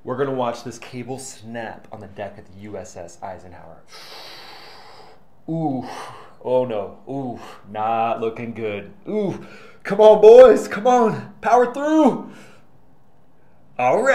We're gonna watch this cable snap on the deck of the USS Eisenhower. Ooh, oh no, ooh, not looking good. Ooh, come on boys, come on, power through. All right.